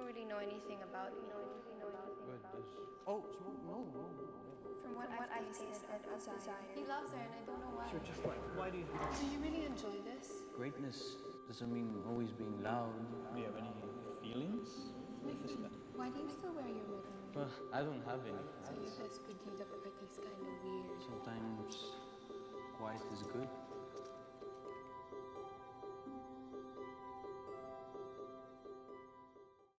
really know anything about me. Oh, smoke? No. From what I've tasted of desire. He loves her and I don't know why. Sure, just why do you... Do you really enjoy this? Greatness doesn't mean always being loud. Do you have any feelings? Why do you still wear your red? Well, I don't have any. So you're just pretty, the pretty's kind of weird. Sometimes